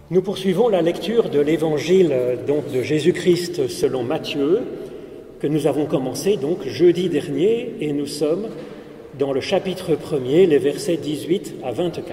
Nous poursuivons la lecture de l'évangile de Jésus-Christ selon Matthieu, que nous avons commencé donc jeudi dernier, et nous sommes dans le chapitre 1er, les versets 18 à 24.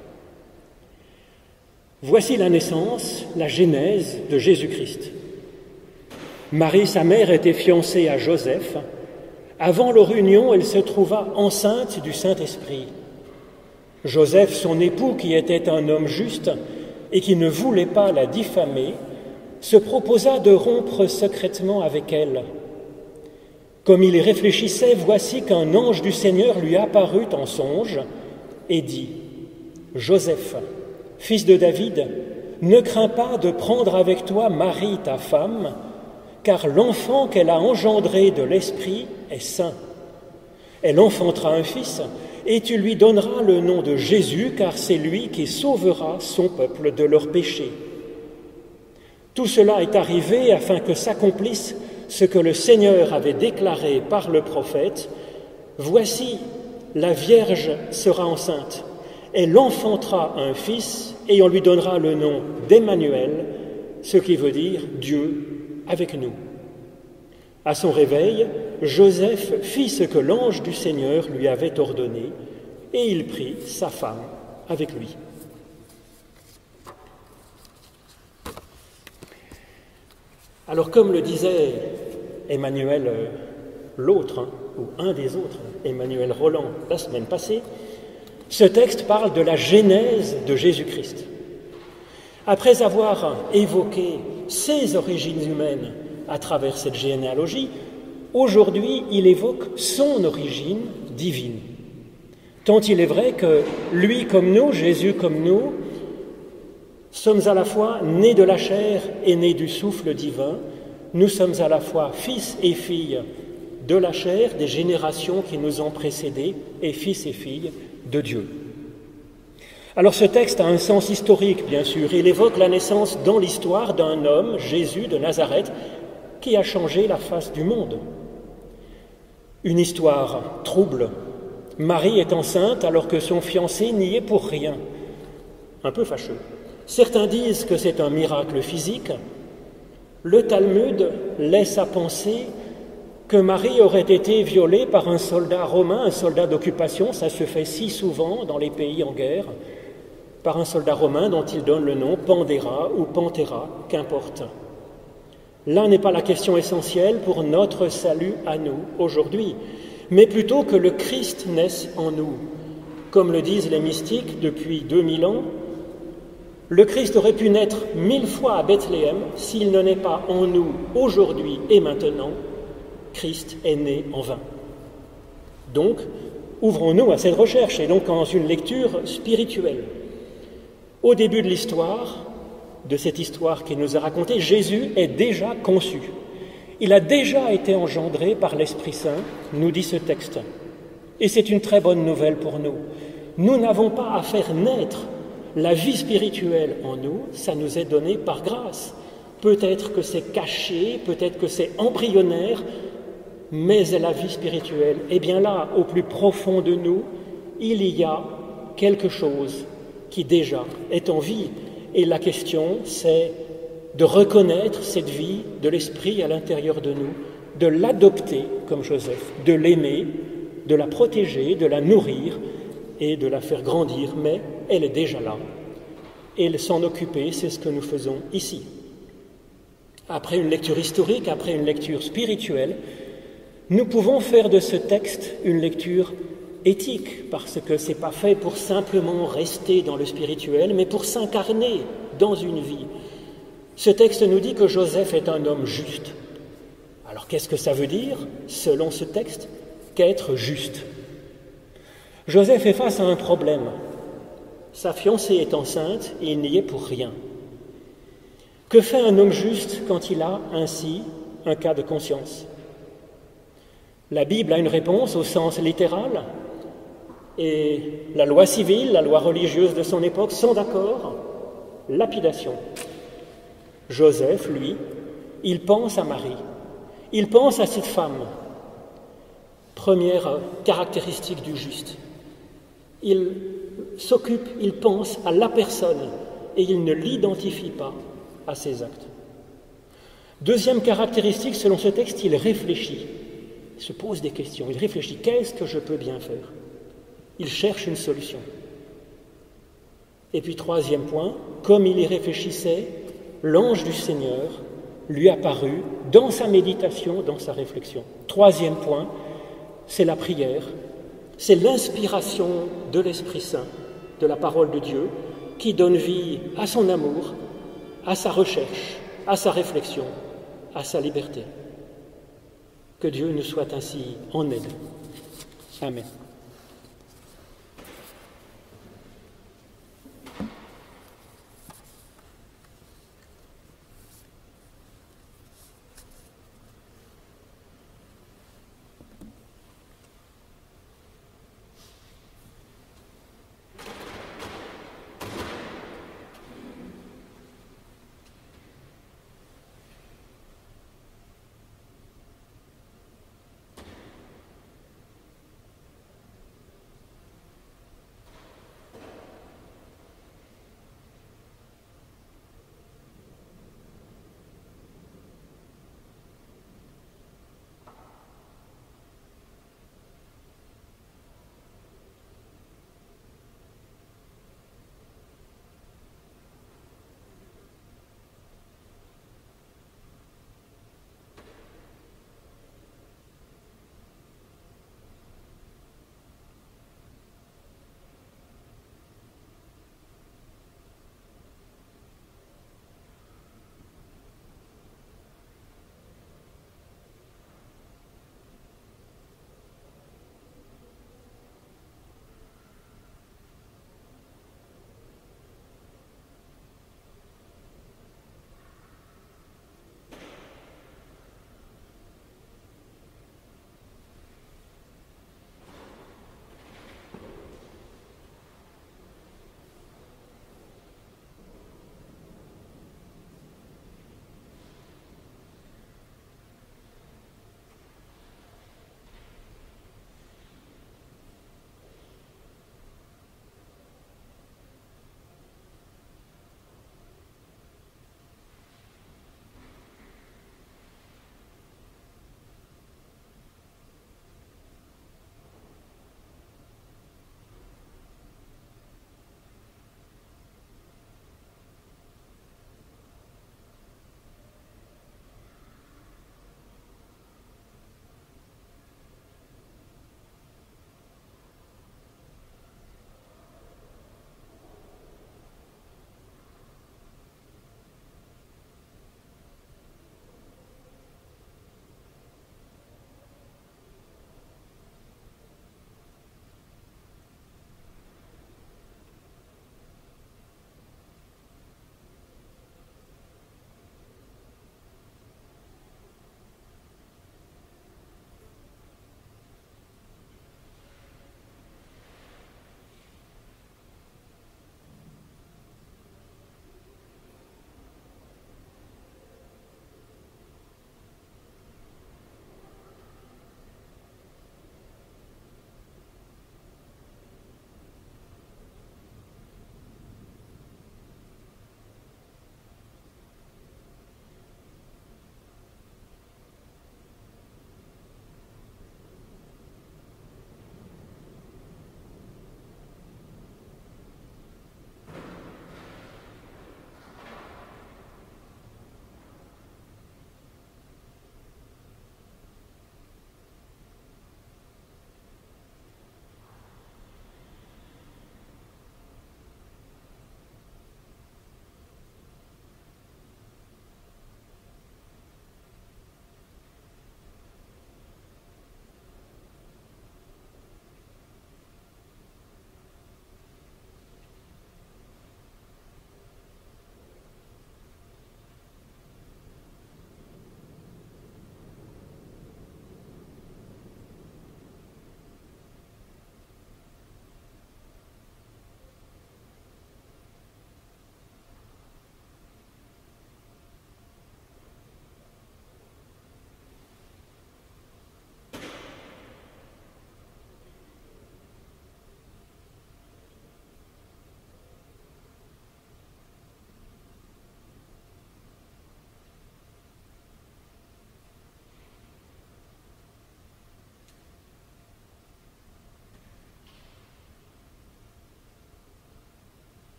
Voici la naissance, la genèse de Jésus-Christ. Marie, sa mère, était fiancée à Joseph. Avant leur union, elle se trouva enceinte du Saint-Esprit. Joseph, son époux, qui était un homme juste et qui ne voulait pas la diffamer, se proposa de rompre secrètement avec elle. Comme il y réfléchissait, voici qu'un ange du Seigneur lui apparut en songe et dit : « Joseph, fils de David, ne crains pas de prendre avec toi Marie, ta femme, car l'enfant qu'elle a engendré de l'Esprit est saint. Elle enfantera un fils, et tu lui donneras le nom de Jésus, car c'est lui qui sauvera son peuple de leurs péchés. Tout cela est arrivé afin que s'accomplisse ce que le Seigneur avait déclaré par le prophète : voici, la Vierge sera enceinte, elle enfantera un fils, et on lui donnera le nom d'Emmanuel, ce qui veut dire Dieu avec nous. À son réveil, Joseph fit ce que l'ange du Seigneur lui avait ordonné, et il prit sa femme avec lui. Alors, comme le disait Emmanuel l'autre, ou un des autres, Emmanuel Roland, la semaine passée, ce texte parle de la genèse de Jésus-Christ. Après avoir évoqué ses origines humaines à travers cette généalogie, aujourd'hui, il évoque son origine divine. Tant il est vrai que lui comme nous, Jésus comme nous, sommes à la fois nés de la chair et nés du souffle divin. Nous sommes à la fois fils et filles de la chair, des générations qui nous ont précédés, et fils et filles de Dieu. Alors ce texte a un sens historique, bien sûr. Il évoque la naissance dans l'histoire d'un homme, Jésus de Nazareth, qui a changé la face du monde. Une histoire trouble. Marie est enceinte alors que son fiancé n'y est pour rien. Un peu fâcheux. Certains disent que c'est un miracle physique. Le Talmud laisse à penser que Marie aurait été violée par un soldat romain, un soldat d'occupation, ça se fait si souvent dans les pays en guerre, par un soldat romain dont il donne le nom Pandéra ou Panthéra, qu'importe. Là n'est pas la question essentielle pour notre salut à nous aujourd'hui, mais plutôt que le Christ naisse en nous. Comme le disent les mystiques depuis 2000 ans, le Christ aurait pu naître 1000 fois à Bethléem s'il ne naît pas en nous aujourd'hui et maintenant. Christ est né en vain. Donc, ouvrons-nous à cette recherche et donc dans une lecture spirituelle. Au début de l'histoire, de cette histoire qui nous a racontée, Jésus est déjà conçu. Il a déjà été engendré par l'Esprit Saint, nous dit ce texte. Et c'est une très bonne nouvelle pour nous. Nous n'avons pas à faire naître la vie spirituelle en nous, ça nous est donné par grâce. Peut-être que c'est caché, peut-être que c'est embryonnaire, mais la vie spirituelle, eh bien là, au plus profond de nous, il y a quelque chose qui déjà est en vie. Et la question, c'est de reconnaître cette vie de l'Esprit à l'intérieur de nous, de l'adopter comme Joseph, de l'aimer, de la protéger, de la nourrir et de la faire grandir. Mais elle est déjà là. Et s'en occuper, c'est ce que nous faisons ici. Après une lecture historique, après une lecture spirituelle, nous pouvons faire de ce texte une lecture éthique, parce que ce n'est pas fait pour simplement rester dans le spirituel, mais pour s'incarner dans une vie. Ce texte nous dit que Joseph est un homme juste. Alors qu'est-ce que ça veut dire, selon ce texte, qu'être juste ? Joseph est face à un problème. Sa fiancée est enceinte et il n'y est pour rien. Que fait un homme juste quand il a ainsi un cas de conscience ? La Bible a une réponse au sens littéral, et la loi civile, la loi religieuse de son époque sont d'accord. Lapidation. Joseph, lui, il pense à Marie, il pense à cette femme. Première caractéristique du juste. Il s'occupe, il pense à la personne et il ne l'identifie pas à ses actes. Deuxième caractéristique, selon ce texte, il réfléchit, il se pose des questions, il réfléchit, qu'est-ce que je peux bien faire? Il cherche une solution. Et puis troisième point, comme il y réfléchissait, l'ange du Seigneur lui apparut dans sa méditation, dans sa réflexion. Troisième point, c'est la prière, c'est l'inspiration de l'Esprit Saint, de la parole de Dieu, qui donne vie à son amour, à sa recherche, à sa réflexion, à sa liberté. Que Dieu nous soit ainsi en aide. Amen.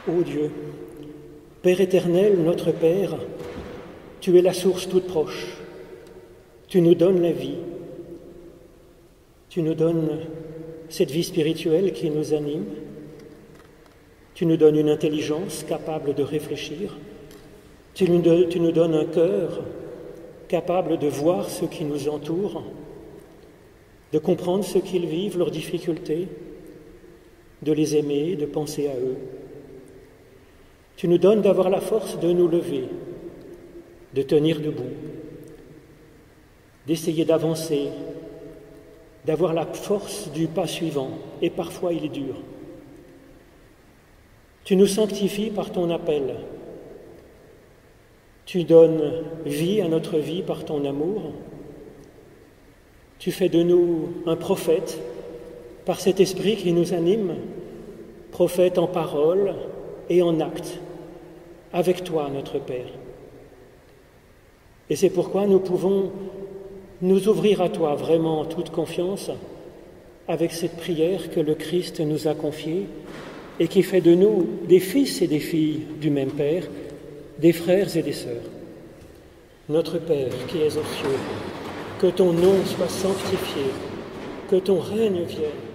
Ô Dieu, Père éternel, notre Père, tu es la source toute proche. Tu nous donnes la vie. Tu nous donnes cette vie spirituelle qui nous anime. Tu nous donnes une intelligence capable de réfléchir. Tu nous donnes un cœur capable de voir ce qui nous entoure, de comprendre ce qu'ils vivent, leurs difficultés, de les aimer, de penser à eux. Tu nous donnes d'avoir la force de nous lever, de tenir debout, d'essayer d'avancer, d'avoir la force du pas suivant, et parfois il est dur. Tu nous sanctifies par ton appel. Tu donnes vie à notre vie par ton amour. Tu fais de nous un prophète par cet esprit qui nous anime, prophète en parole et en acte, avec toi, notre Père. Et c'est pourquoi nous pouvons nous ouvrir à toi vraiment en toute confiance avec cette prière que le Christ nous a confiée et qui fait de nous des fils et des filles du même Père, des frères et des sœurs. Notre Père qui es aux cieux, que ton nom soit sanctifié, que ton règne vienne.